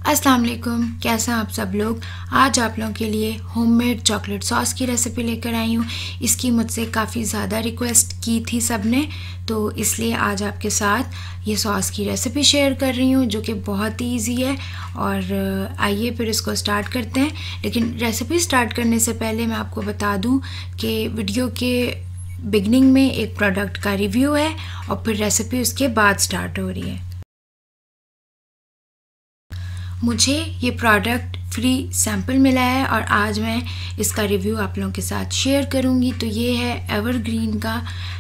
अस्सलाम वालेकुम, कैसे हैं आप सब लोग। आज आप लोगों के लिए होममेड चॉकलेट सॉस की रेसिपी लेकर आई हूँ। इसकी मुझसे काफ़ी ज़्यादा रिक्वेस्ट की थी सब ने, तो इसलिए आज आपके साथ ये सॉस की रेसिपी शेयर कर रही हूँ जो कि बहुत ही ईजी है। और आइए फिर इसको स्टार्ट करते हैं। लेकिन रेसिपी स्टार्ट करने से पहले मैं आपको बता दूँ कि वीडियो के बिगनिंग में एक प्रोडक्ट का रिव्यू है और फिर रेसिपी उसके बाद स्टार्ट हो रही है। मुझे ये प्रोडक्ट फ्री सैम्पल मिला है और आज मैं इसका रिव्यू आप लोगों के साथ शेयर करूंगी। तो ये है एवरग्रीन का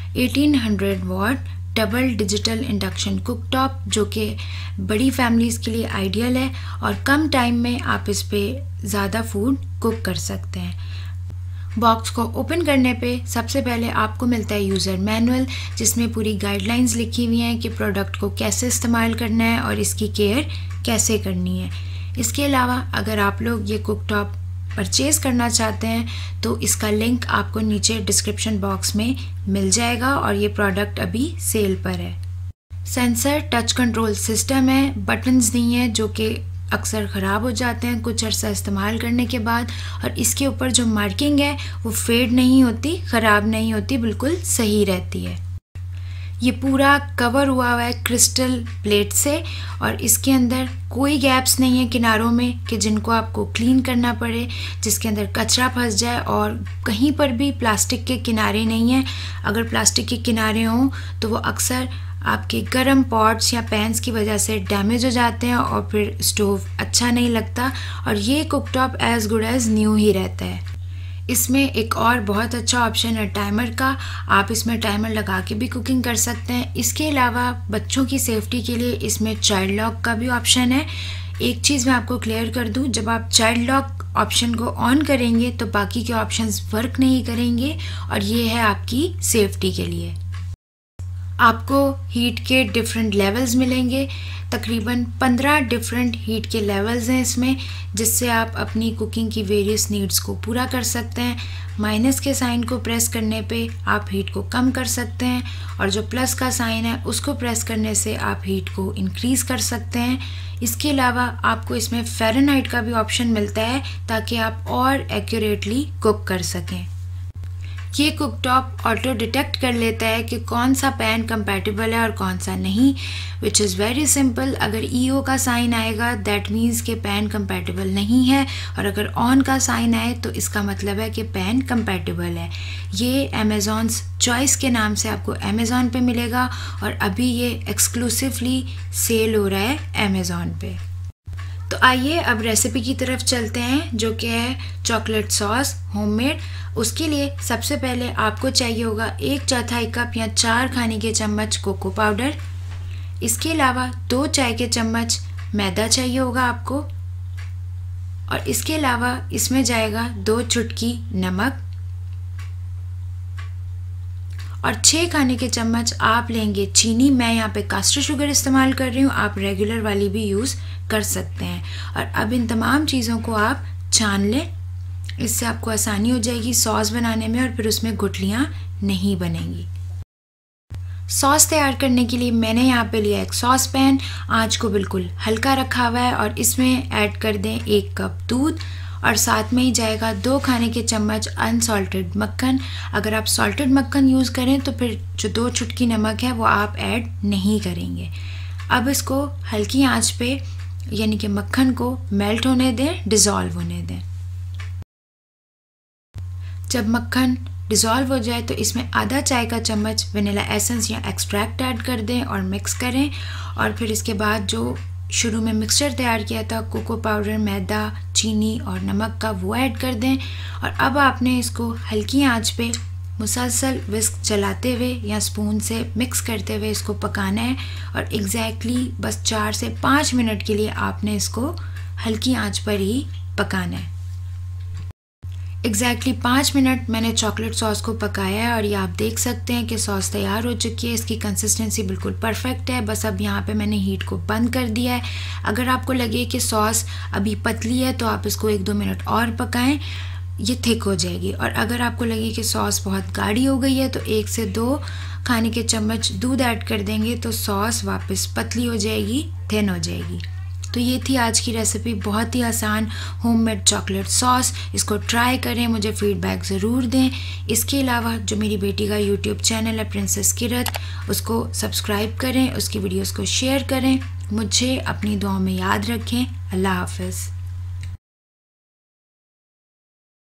1800 watt double digital induction cooktop, जो कि बड़ी फैमिलीज़ के लिए आइडियल है और कम टाइम में आप इस पर ज़्यादा फूड कुक कर सकते हैं। बॉक्स को ओपन करने पे सबसे पहले आपको मिलता है यूज़र मैनुअल, जिसमें पूरी गाइडलाइंस लिखी हुई हैं कि प्रोडक्ट को कैसे इस्तेमाल करना है और इसकी केयर कैसे करनी है। इसके अलावा अगर आप लोग ये कुकटॉप परचेज़ करना चाहते हैं तो इसका लिंक आपको नीचे डिस्क्रिप्शन बॉक्स में मिल जाएगा और ये प्रोडक्ट अभी सेल पर है। सेंसर टच कंट्रोल सिस्टम है, बटन्स नहीं है जो कि अक्सर ख़राब हो जाते हैं कुछ अर्सा इस्तेमाल करने के बाद। और इसके ऊपर जो मार्किंग है वो फेड नहीं होती, ख़राब नहीं होती, बिल्कुल सही रहती है। ये पूरा कवर हुआ है क्रिस्टल प्लेट से और इसके अंदर कोई गैप्स नहीं है किनारों में कि जिनको आपको क्लीन करना पड़े, जिसके अंदर कचरा फंस जाए। और कहीं पर भी प्लास्टिक के किनारे नहीं है। अगर प्लास्टिक के किनारे हों तो वो अक्सर आपके गर्म पॉट्स या पैन्स की वजह से डैमेज हो जाते हैं और फिर स्टोव अच्छा नहीं लगता। और ये cooktop as good as new ही रहता है। इसमें एक और बहुत अच्छा ऑप्शन है टाइमर का, आप इसमें टाइमर लगा के भी कुकिंग कर सकते हैं। इसके अलावा बच्चों की सेफ्टी के लिए इसमें चाइल्ड लॉक का भी ऑप्शन है। एक चीज़ मैं आपको क्लियर कर दूं, जब आप चाइल्ड लॉक ऑप्शन को ऑन करेंगे तो बाकी के ऑप्शंस वर्क नहीं करेंगे और ये है आपकी सेफ्टी के लिए। आपको हीट के डिफरेंट लेवल्स मिलेंगे, तकरीबन 15 डिफरेंट हीट के लेवल्स हैं इसमें, जिससे आप अपनी कुकिंग की वेरियस नीड्स को पूरा कर सकते हैं। माइनस के साइन को प्रेस करने पे आप हीट को कम कर सकते हैं और जो प्लस का साइन है उसको प्रेस करने से आप हीट को इंक्रीज़ कर सकते हैं। इसके अलावा आपको इसमें फ़ारेनहाइट का भी ऑप्शन मिलता है ताकि आप और एक्यूरेटली कुक कर सकें। ये कुकटॉप ऑटो डिटेक्ट कर लेता है कि कौन सा पैन कंपैटिबल है और कौन सा नहीं, विच इज़ वेरी सिंपल। अगर ईओ का साइन आएगा दैट मीन्स कि पैन कंपैटिबल नहीं है और अगर ऑन का साइन आए तो इसका मतलब है कि पैन कंपैटिबल है। ये अमेज़ॉन्स चॉइस के नाम से आपको अमेज़ॉन पे मिलेगा और अभी ये एक्सक्लूसिवली सेल हो रहा है अमेज़ॉन पे। तो आइए अब रेसिपी की तरफ चलते हैं जो कि है चॉकलेट सॉस होममेड। उसके लिए सबसे पहले आपको चाहिए होगा 1/4 कप या 4 खाने के चम्मच कोको पाउडर। इसके अलावा 2 चाय के चम्मच मैदा चाहिए होगा आपको और इसके अलावा इसमें जाएगा 2 चुटकी नमक और 6 खाने के चम्मच आप लेंगे चीनी। मैं यहाँ पे कास्टर शुगर इस्तेमाल कर रही हूँ, आप रेगुलर वाली भी यूज़ कर सकते हैं। और अब इन तमाम चीज़ों को आप छान लें, इससे आपको आसानी हो जाएगी सॉस बनाने में और फिर उसमें गुठलियाँ नहीं बनेंगी। सॉस तैयार करने के लिए मैंने यहाँ पे लिया एक सॉस पैन, आँच को बिल्कुल हल्का रखा हुआ है और इसमें ऐड कर दें 1 कप दूध और साथ में ही जाएगा 2 खाने के चम्मच अनसॉल्टेड मक्खन। अगर आप सॉल्टेड मक्खन यूज़ करें तो फिर जो 2 चुटकी नमक है वो आप ऐड नहीं करेंगे। अब इसको हल्की आंच पे यानी कि मक्खन को मेल्ट होने दें, डिज़ोल्व होने दें। जब मक्खन डिज़ोल्व हो जाए तो इसमें आधा चाय का चम्मच वनीला एसेंस या एक्सट्रैक्ट ऐड कर दें और मिक्स करें। और फिर इसके बाद जो शुरू में मिक्सचर तैयार किया था कोको पाउडर, मैदा, चीनी और नमक का, वो ऐड कर दें। और अब आपने इसको हल्की आंच पे मुसलसल विस्क चलाते हुए या स्पून से मिक्स करते हुए इसको पकाना है और एग्जैक्टली बस 4 से 5 मिनट के लिए आपने इसको हल्की आंच पर ही पकाना है। एग्जैक्टली 5 मिनट मैंने चॉकलेट सॉस को पकाया है और ये आप देख सकते हैं कि सॉस तैयार हो चुकी है। इसकी कंसिस्टेंसी बिल्कुल परफेक्ट है। बस अब यहाँ पे मैंने हीट को बंद कर दिया है। अगर आपको लगे कि सॉस अभी पतली है तो आप इसको 1-2 मिनट और पकाएं, ये थिक हो जाएगी। और अगर आपको लगे कि सॉस बहुत गाढ़ी हो गई है तो 1 से 2 खाने के चम्मच दूध ऐड कर देंगे तो सॉस वापस पतली हो जाएगी, थिन हो जाएगी। तो ये थी आज की रेसिपी, बहुत ही आसान होममेड चॉकलेट सॉस। इसको ट्राई करें, मुझे फीडबैक ज़रूर दें। इसके अलावा जो मेरी बेटी का यूट्यूब चैनल है प्रिंसेस किरत, उसको सब्सक्राइब करें, उसकी वीडियोस को शेयर करें। मुझे अपनी दुआओं में याद रखें। अल्लाह हाफ़िज़।